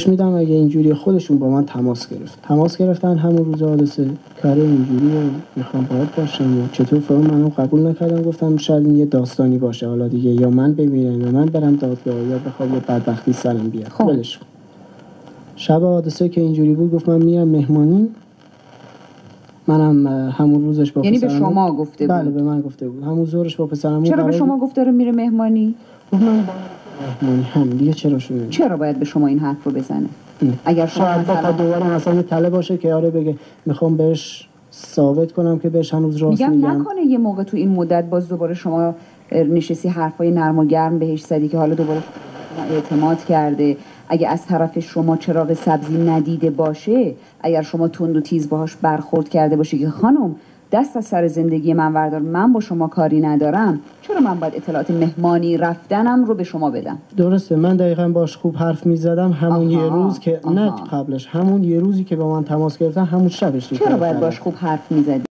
میدم اگه اینجوری خودشون با من تماس گرفتن همون روز حادثه کاره اینجوری رو میخوام باید باشم و چطور فهم منم قبول نکردم، گفتم شاید این یه داستانی باشه، حالا دیگه یا من بمیرم یا من برم دادگاه یا بخوام یه بدبختی سرم بیاد. ولش کن. شب حادثه که اینجوری بود گفت من میرم مهمانی. منم همون روزش با یعنی پسرم به شما گفته بود؟ بله به من گفته بود. همون ظهرش با پسرم چرا به شما گفت داره میره مهمانی؟ گفت من مهمانی هم دیگه چرا باید به شما این حرف رو بزنه؟ اگر شما شاید بخواد دوباره مثلا یه تله باشه که آره بگه میخوام بهش ثابت کنم که بهش هنوز راست میگم. نکنه یه موقع تو این مدت باز دوباره شما نشستی حرفای نرم و گرم بهش زدی که حالا دوباره اعتماد کرده. اگه از طرف شما چراغ سبزی ندیده باشه، اگر شما تند و تیز باهاش برخورد کرده باشی که خانم دست از سر زندگی من وردار، من با شما کاری ندارم، چرا من باید اطلاعات مهمانی رفتنم رو به شما بدم؟ درسته، من دقیقاً باش خوب حرف میزدم همون یه روز که نه قبلش، همون یه روزی که با من تماس گرفتن همون شبش. چرا باید باش خوب حرف میزدی؟